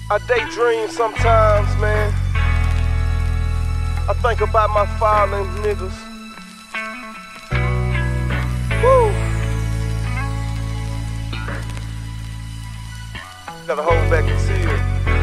I daydream sometimes, man. I think about my fallen niggas. Woo! Gotta hold back the tears.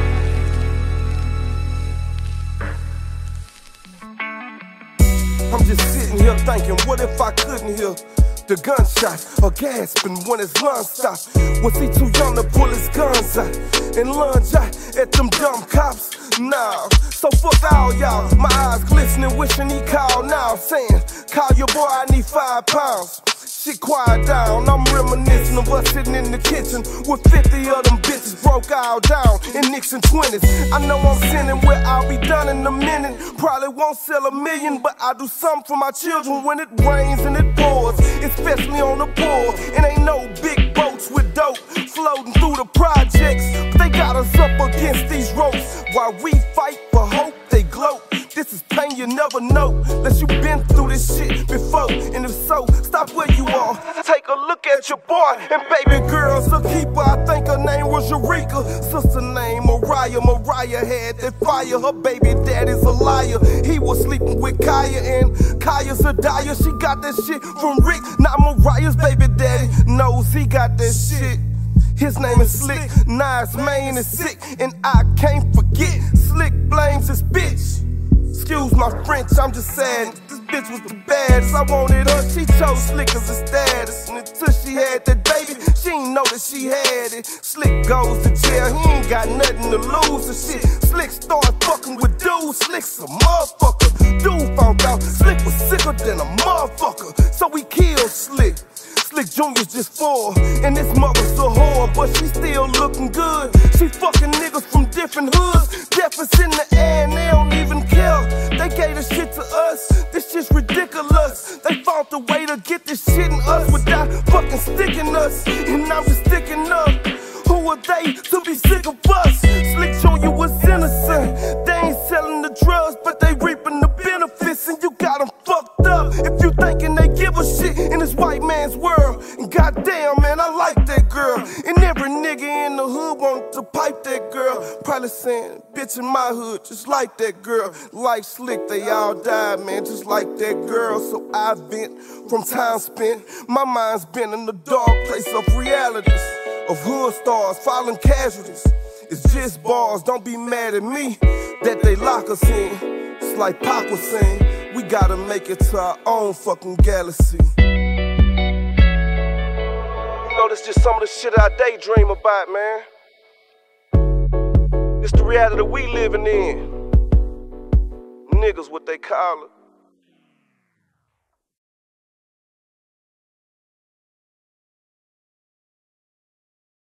I'm just sitting here thinking, what if I couldn't hear the gunshots or gasping when his lungs stop? Was he too young to pull his guns out and lunge out at them dumb cops? Nah, so fuck all y'all. My eyes glistening, wishing he called now, saying, call your boy, I need 5 pounds. Shit quiet down, I'm reminiscing of us sitting in the kitchen with 50 of them bitches broke all down in Nixon 20s. I know I'm sinning where I'll be done in a minute. Probably won't sell $1 million, but I do something for my children when it rains and it pours, especially on the poor. It ain't no big boats with dope floating through the projects, but they got us up against these ropes. While we fight for hope, they gloat. This is pain you never know, unless you been through this shit before. And if so, stop where you are, take a look at your boy. And baby girl's a keeper, I think her name was Eureka. Sister named Mariah, Mariah had that fire. Her baby daddy's a liar, he was sleeping with Kaya. And Kaya's a dyer, she got that shit from Rick. Not Mariah's baby daddy knows he got that shit. His name is Slick, Nas Main is sick, and I can't forget Slick blames his bitch. Excuse my French, I'm just saying, this bitch was the baddest. I wanted her, she chose Slick as a status. And until she had that baby, she ain't know that she had it. Slick goes to jail, he ain't got nothing to lose and shit. Slick started fucking with dudes, Slick's a motherfucker. Dude found out Slick was sicker than a motherfucker, so we killed Slick. Slick Jr.'s just 4, and this mother's a whore, but she still looking good. She fucking niggas from different hoods. Death is in the air and they don't even care. They gave this shit to us, this shit's ridiculous. They found the way to get this shit in us without fucking sticking us. And I'm just sticking up. Who are they to be sick of us? Slick Jr. was innocent. They ain't selling the drugs, but they reaping the benefits. And you got them fucked up if you thinking they give a shit in this white man's world. And goddamn, man, I like that girl. And every nigga in the hood want to pipe that girl. Probably saying, bitch in my hood, just like that girl. Like Slick, they all died, man, just like that girl. So I vent from time spent. My mind's been in the dark place of realities, of hood stars, fallen casualties. It's just bars, don't be mad at me that they lock us in. It's like Pac was saying, we gotta make it to our own fucking galaxy. You know, that's just some of the shit I daydream about, man. It's the reality we living in. Niggas, what they call it.